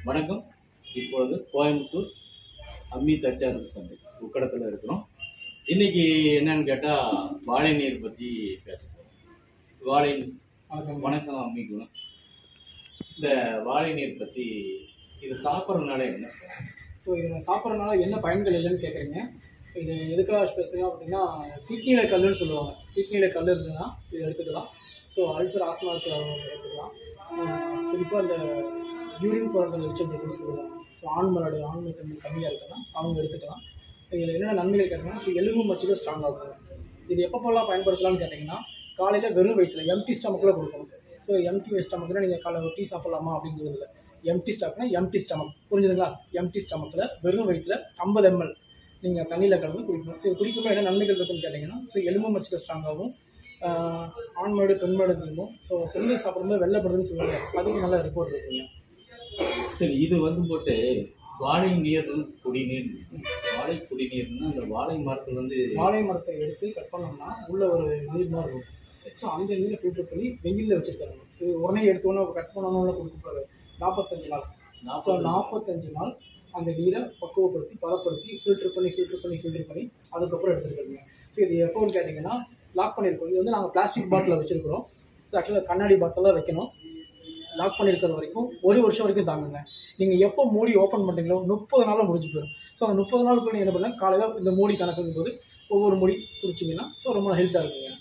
வணக்கம். இப்பொழுது கோயம்புத்தூர் அம்மி தச்சார் சந்தை உக்கடத்தில் இருக்கிறோம். இன்னைக்கு என்னன்னு கேட்டால் வாழை நீர் பற்றி பேச போகிறோம். வாழை வணக்கம் அம்மிக்கு. இந்த வாழை நீர் பற்றி இது சாப்பிட்றதுனால என்ன? ஸோ இதை சாப்பிட்றதுனால என்ன பயன்கள் இல்லைன்னு கேட்குறீங்க. இது எதுக்காக ஸ்பெசிஃபிக்காக பார்த்தீங்கன்னா கிட்னியில் கல்லுன்னு சொல்லுவாங்க. கிட்னியில் கல் இருந்ததுன்னா இது எடுத்துக்கலாம். ஸோ அல்சர் ஆஸ்மா எடுத்துக்கலாம். குறிப்பாக இந்த யூரின் போகிறதுல எரிச்சல் இருக்குன்னு சொல்லுவாங்க. ஸோ ஆண்மை தன்மை கம்மியாக இருக்குன்னா அவங்க எடுத்துக்கலாம். இதில் என்னென்ன நன்மைகள் கேட்டிங்கன்னா, ஸோ எலும்பு மச்சிலும் ஸ்ட்ராங் ஆகும். இது எப்பப்போலாம் பயன்படுத்தலாம்னு கேட்டிங்கன்னா, காலையில் வெறும் வயிற்றில் எம்டி ஸ்டமக்கில் கொடுக்கணும். ஸோ எம்டி ஸ்டமக்கில் நீங்கள் காலையில் டீ சாப்பிட்லாமா அப்படிங்கிறது இல்லை. எம்டி ஸ்டாக்னா எம்டி ஸ்டமக், புரிஞ்சுதுங்களா? எம்டி ஸ்டமக்கில் வெறும் வயிற்றில் 50 ml நீங்கள் தண்ணியில் கலந்து குடிக்கணும். ஸோ குடிக்கும்போது என்ன நன்மைகள் இருக்குன்னு கேட்டிங்கன்னா, ஸோ எலும்பு மச்சில் ஸ்ட்ராங்காகவும், ஆண்மையோட பெண்மையோட திரும்பும். ஸோ பெண்கள் சாப்பிடும்போது வெள்ளைப்படுதுன்னு சொல்லுவாங்க, அதுக்கு நல்ல ரிப்போர்ட் இருக்குங்க. சரி, இது வந்து போட்டு வாழை நீர் குடிநீர். வாழை குடிநீர்னா அந்த வாழை மரத்தில் வந்து வாழை மரத்தை எடுத்து கட் பண்ணோம்னா உள்ள ஒரு நீர் மாதிரி இருக்கும். ஸோ அந்த நீரை ஃபில்டர் பண்ணி வெயிலில் வச்சுருக்காங்க. இது உடனே எடுத்தோன்னே கட் பண்ணணும்னு கொடுக்கக்கூடாது. 45 நாள். ஸோ 45 நாள் அந்த நீரை பக்குவப்படுத்தி பதப்படுத்தி ஃபில்டர் பண்ணி அதுக்கப்புறம் எடுத்துருக்காங்க. ஸோ இது எப்போன்னு கேட்டிங்கன்னா லாக் பண்ணியிருக்கோம். இது வந்து நாங்கள் பிளாஸ்டிக் பாட்டிலில் வச்சுருக்கிறோம். ஸோ ஆக்சுவலாக கண்ணாடி பாட்டில் தான் வைக்கணும். லாக் பண்ணியிருக்கிறது வரைக்கும் 1 வருஷம் வரைக்கும் தாங்குங்க. நீங்கள் எப்போ மூடி ஓப்பன் பண்ணுறீங்களோ 30 நாளில் முடிஞ்சு போயிடும். ஸோ அந்த 30 நாளுக்குள்ள நீங்கள் என்ன பண்ணுங்க, காலையில் இந்த மூடி கணக்குங்கும் போது ஒவ்வொரு மூடி குடிச்சிங்கன்னா ஸோ ரொம்ப ஹெல்த்தாக இருக்குங்க.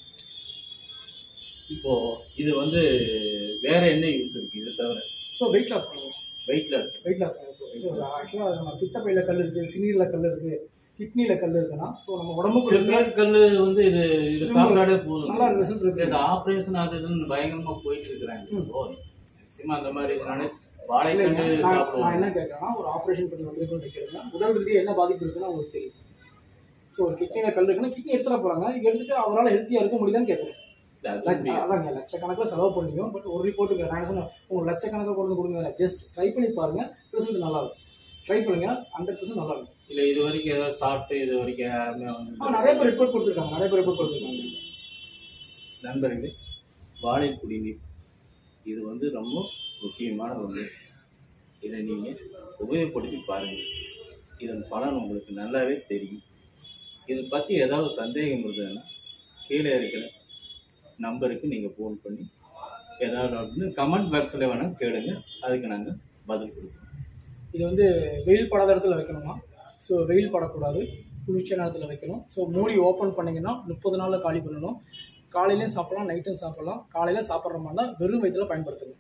இப்போது இது வந்து வேறு என்ன யூஸ் இருக்குது இதை தவிர? ஸோ வெயிட் லாஸ் பண்ணுவோம். வெயிட் லாஸ் ஸோ ஆக்சுவலாக நம்ம பித்தப்பையில் கல் இருக்குது, சிறுநீரில் கல் இருக்குது, கிட்னியில் கல் இருக்குன்னா ஸோ நம்ம உடம்புக்கு கல் வந்து இது சாப்பிடாடே போதும். நல்லா ரிசல்ட் இருக்குது. இந்த ஆப்ரேஷன் அது இதுன்னு பயங்கரமாக போயிட்டு இருக்கிறாங்க. அந்த மாதிரி வாழைக்கண்டு சாப்பிடுவோம். நான் என்ன கேட்குறேன்னா, ஒரு ஆப்ரேஷன் பண்ணி வந்திருக்கோம்னு வைக்கிறதுனா உடல் ரீதியாக என்ன பாதிப்பு இருக்குன்னு உங்களுக்கு தெரியும். ஸோ ஒரு கிட்னியில் கல் இருக்குன்னா கிட்னி எடுத்துட போகிறாங்க, எடுத்துட்டு அவரால் ஹெல்த்தியாக இருக்க முடியுதான்னு கேட்குறேன். அதாங்க லட்சக்கணக்கில் செலவு பண்ணிக்கும். பட் ஒரு ரிப்போர்ட்டுக்கு நான் என்ன சொன்னேன், உங்களுக்கு லட்சக்கணக்கில் கொண்டு கொடுங்க, ஜஸ்ட் ட்ரை பண்ணி பாருங்க, ரிசல்ட் நல்லா இருக்கும். ட்ரை பண்ணுங்க, 100% நல்லா இருக்கும். இல்லை இது வரைக்கும் ஏதாவது சாப்பிட்டு இது வரைக்கும் யாருமே வந்து நிறைய பேர் ரிப்போர்ட் கொடுத்துருக்காங்க. நண்பர்களே, வாழை குடிநீர் இது வந்து ரொம்ப முக்கியமான ஒன்று. இதை நீங்கள் உபயோகப்படுத்தி பாருங்கள். இதன் பலன் உங்களுக்கு நல்லாவே தெரியும். இதை பற்றி ஏதாவது சந்தேகம் இருந்ததுன்னா கீழே இருக்கிற நம்பருக்கு நீங்கள் ஃபோன் பண்ணி ஏதாவது கமெண்ட் பாக்ஸில் வேணால் கேளுங்க, அதுக்கு நாங்கள் பதில் கொடுப்போம். இது வந்து வெயில் படாத இடத்துல வைக்கணுமா? ஸோ வெயில் படக்கூடாது, குளிர்ச்சியான இடத்துல வைக்கணும். ஸோ மூடி ஓப்பன் பண்ணிங்கன்னா 30 நாளில் காலி பண்ணணும். காலையிலையும் சாப்பிடலாம், நைட்டும் சாப்பிடலாம். காலையில் சாப்பிட்ற மாதிரி தான் வெறும் வயிற்றில் பயன்படுத்துங்க.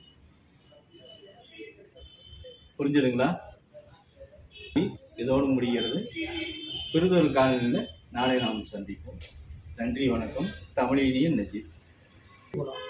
புரிஞ்சுதுங்களா? இதோடு முடிகிறது. பிறிதொரு காலையில் நாளை நாம் சந்திப்போம். நன்றி, வணக்கம். தமிழினிய நெஞ்சி.